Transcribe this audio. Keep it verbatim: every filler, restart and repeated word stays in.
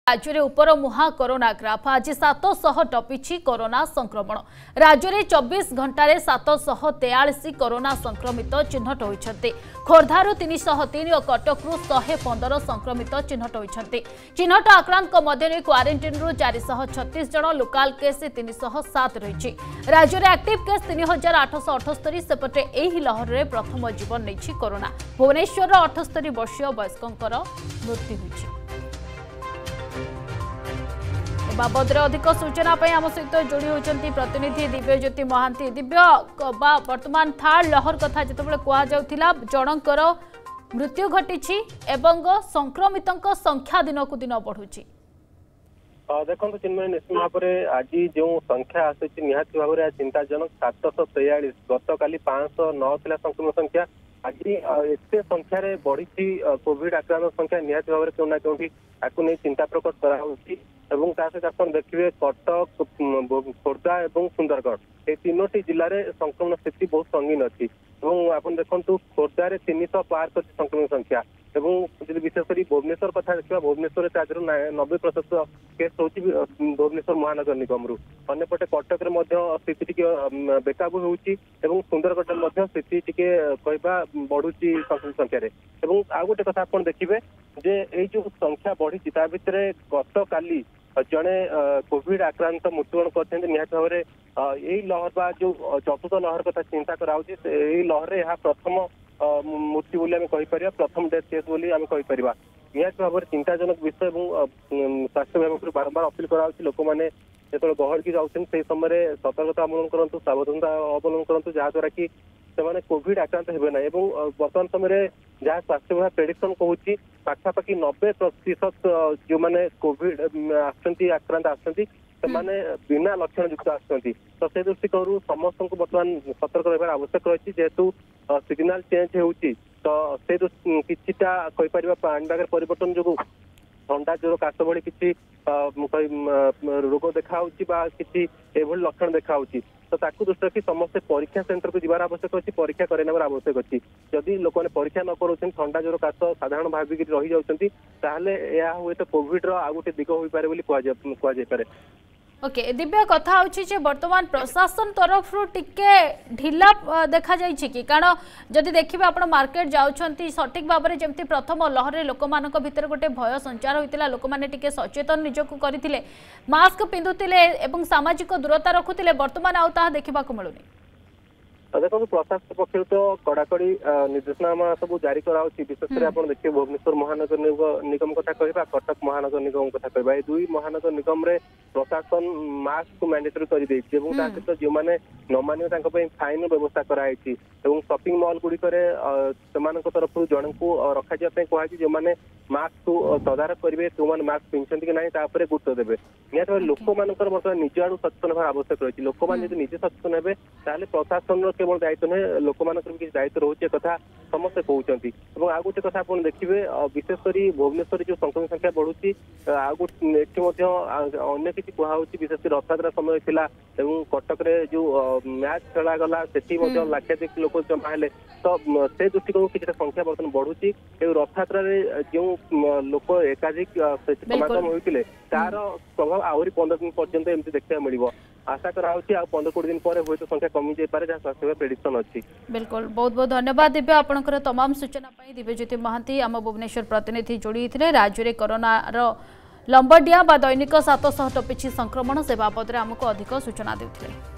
राज्य में उपर मुहा कोरोना ग्राफ आज सात सौ टपिछि कोरोना संक्रमण। राज्य में चौबीस घंटे सात सौ तेयालीस कोरोना संक्रमित चिन्हट होती। खोर्धारू तीन सौ तीन और कटकू शहे पंदर संक्रमित चिन्हट होती। चिन्हट आक्रांत मध्य क्वारंटाइन रु चार सौ छत्तीस जन, लोकाल केस तीन सौ सात रही। राज्य में एक्टिव केस तीन हजार आठ सौ अठस्तरी। सेपटे यही लहर में प्रथम जीवन नहीं कोरोना। भुवनेश्वर अठस्तरी वर्षीय वयस्कर मृत्यु होती। बाबद अधिक सूचना आम सहित जोड़ी होती प्रतिनिधि दिव्यज्योति महांती। दिव्य वर्तमान थार्ड लहर कथा जो कहला जनकर मृत्यु घटी संक्रमित संख्या दिन को दिन बढ़ुची। देखो चिन्मय निश्चित भाव में आज जो संख्या आसूची निहाती भाव में चिंताजनक सात सौ तेयालीस। गत काली पांच सौ नौ संक्रमण संख्या आज एत संख्यार बढ़ी। कोविड आक्रांत संख्या निहाती भाव में क्यों ना क्योंकि आपको नहीं चिंता प्रकट कराई। एवं सहित आप देखिए कटक, खोर्धा और सुंदरगढ़ ये तीनोटी जिले में संक्रमण स्थिति बहुत संगीन अच्छी। आप देखो खोर्धार तीन सौ पार कर संक्रमण संख्या एवं विशेषकर भुवनेश्वर कथा देखा भुवनेश्वर आज नब्बे प्रतिशत केस होची भुवनेश्वर महानगर निगम रु। अन्यपटे कटक स्थिति टी बेकाबू होची एवं सुंदरगढ़ स्थिति टी कहवा बढ़ुची संक्रमण संख्यार। आ गोटे कथा आप देखिए जे ये जो संख्या बढ़ी भितर गत काली जड़े कोविड आक्रांत मृत्युवरण करते निहत भाव में यही लहर बा जो चतुर्थ लहर कथा चिंता कराऊँच लहर यह प्रथम मृत्यु बोली कहीपर प्रथम डेथ केस बोली कहीपर। निहत भाव में चिंताजनक विषय स्वास्थ्य विभाग बारंबार अपील कराऊँच लोक मैंने जो गहल की जाऊँ से समय सतर्कता अवलम्बन करूँ, सावधानता अवलम्बन करूँ जहाद्वारा कि से कोविड आक्रांत हे ना। वर्तमान समय जहाँ स्वास्थ्य विभाग प्रेडिक्शन कहूँ पाखापाखि नब्बे प्रतिशत जो मैंने कोविड आक्रांत आसती बिना लक्षण युक्त आसती। तो से दृष्टिकोण समस्त को बर्तमान सतर्क रहा आवश्यक रही जेहेतु सिग्नाल चेंज होती। तो से किछिटा कहीपर पाणीपाग परिवर्तन जो ठंडा ज्वर काश भली किसी रोग देखा कि लक्षण देखा। तो ताकू दृष्टि रखी समस्ते परीक्षा सेंटर को जबार आवश्यक अच्छी, परीक्षा कराइबार आवश्यक अच्छी। जदि लोक मैंने परीक्षा न कर ठंडा ज्वर काश साधारण भाविक रही जाती हुए तो कोविड रो गोटे दिग हो पारे। ओके दिव्य कथा होची वर्तमान प्रशासन तरफ टिके ढिला देखा जाइछि कि कारण जदि देखिबे आपण मार्केट जाउछंती सठिक भाव में जमती प्रथम लहर रे लोक मानक भीतर गोटे भय संचार होइतिला। लोक माने टिके सचेतन निजको करिथिले, मास्क पिंधुतिले एवं सामाजिक दूरता रखुतिले। वर्तमान आउ ताहा देखिबाको मिलुनी। देखो प्रशासन पक्ष तो कड़ाकड़ी निर्देशनामा सब जारी कराऊँच। विशेषकर आप देखिए भुवनेश्वर महानगर निगम कथा कहवा, कटक महानगर निगम कथा कहवा, ये दुई महानगर निगम रे प्रशासन मास्क मैंडेटरी कर सहित जो मैंने न माने फाइन व्यवस्था कराई। शॉपिंग मॉल गुड़िक तरफ जन को रखा कहुई जो मैंने मास्क को तदारख करेंगे जो मैंने मास्क पिंधुंट कि ना गुरुत्व देवे। निहत लोक मान बर्तमान निज आड़ सचेतन होगा आवश्यक रही। लोक मैंने निजे सचेतन हे प्रशासन केवल दायित्व नुहे लोक मान किसी दायित्व रोचे कथा समस्ते कहते। आ गोटे कथा आप देखिए विशेषकर भुवनेश्वर जो संक्रमण संख्या बढ़ुची अन्य किसी कहूँ विशेषकर रथयात्रा समय थिला कटक रे जो मैच खेला गला से लाखाधिक लोक जमा है। तो से दृष्टिकोण कि संख्या बर्तमान बढ़ुची रथयात्रा जो लोक एकाधिक समागम होते तार प्रभाव आहरी पंद्रह दिन पर्यंत एमती देखा मिल। आशा करा पंद्रह कोड़े दिन पर तो संख्या कमी जाए जहाँ स्वास्थ्य प्रेडिक्शन अच्छी। बिल्कुल बहुत बहुत धन्यवाद दिव्य आपंकर तमाम सूचना। दिव्यज्योति महांती आम भुवनेश्वर प्रतिनिधि जोड़ी थे। राज्य में कोरोनार लंबडिया दैनिक सात सौ टपिछि संक्रमण से बाबद आमको अधिक सूचना देते।